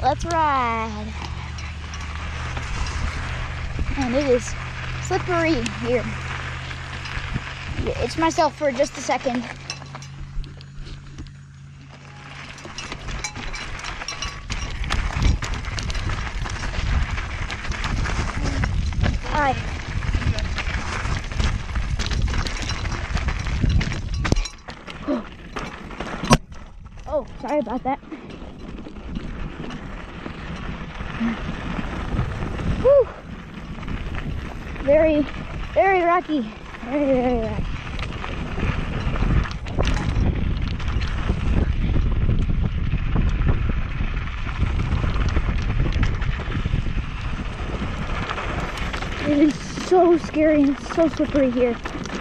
let's ride. And it is slippery here. Itch myself for just a second. Hi. Oh, sorry about that. Woo! Very, very rocky. Very, very rocky. It is so scary and it's so slippery here.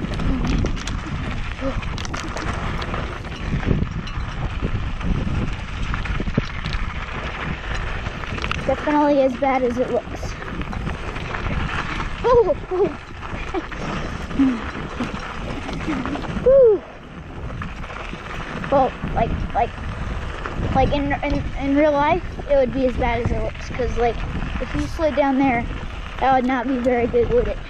Definitely as bad as it looks. Oh, oh. Well, like in real life, it would be as bad as it looks. Cause like, if you slid down there, that would not be very good, would it?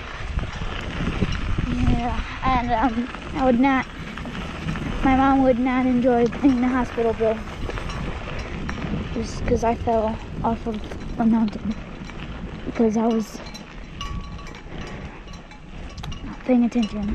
Yeah, and I would not. My mom would not enjoy paying the hospital bill. Just because I fell off of a mountain because I was not paying attention.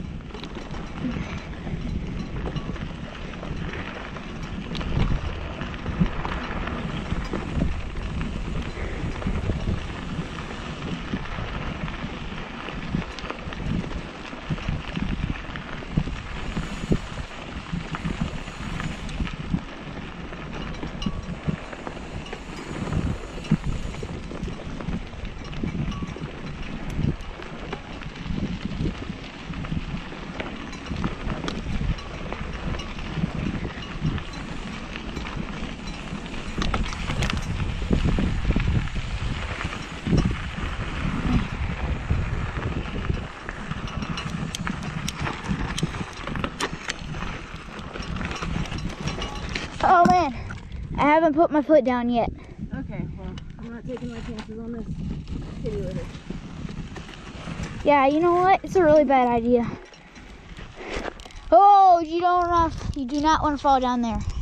Oh man, I haven't put my foot down yet. Okay, well, I'm not taking my chances on this kitty litter. Yeah, you know what? It's a really bad idea. Oh, you do not want to fall down there.